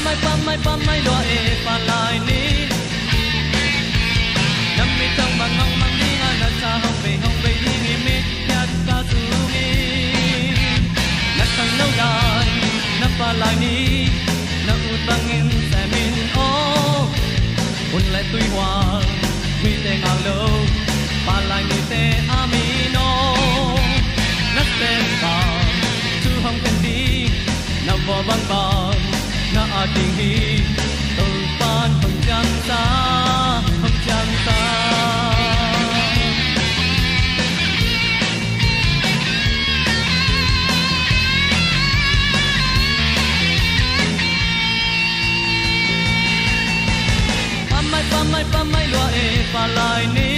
pa mai lo e pa lai ni nam mi trong mang ngong mang đi na cha hong về đi ni mi ya ta tu ni na sang lâu đài na pa lai ni na ut bang in sa min o un lại tui hoa mi te ngang lâu pa lai ni te a mi no na te ta tu hong kan đi na vo bang bang na ating hi tol pan hong chang ta pa mai lo e pa lai ni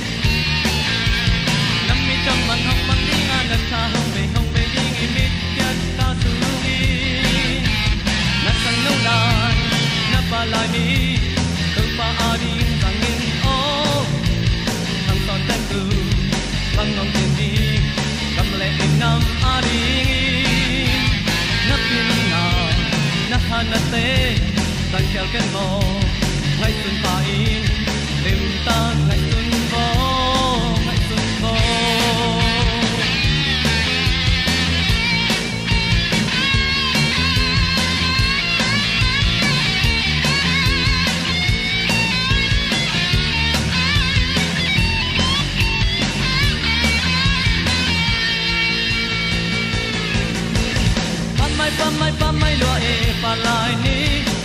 nam mi chang man hong man ding an ta hong be ding i mi ya ta tu ni na sang lâu lai na pa lai ni tu pa a ding sang in o thang son tan tu bang ngong tin di kam le in nam a ding na pin na han na te sang chel ken mo ngày xuân pa in đêm ta ngày xuân vô pa mai lo e pa lai ni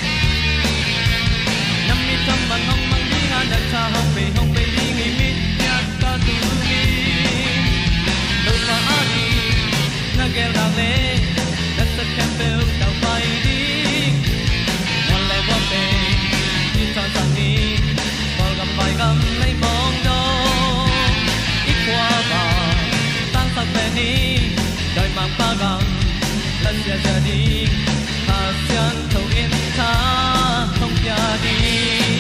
trong bằng hong mang đi ngang đặt cha hong về đi nghỉ mít nhát ta tu ni đâu pa ani na gel da le đặt tất cả bel đào bay đi one love one day đi sang sang đi vào gặp bài gam lấy bóng đâu ít qua ba tăng sắc bền đi đời mang pa gam lần giờ đi ta xiang thâu yên ta không nhà đi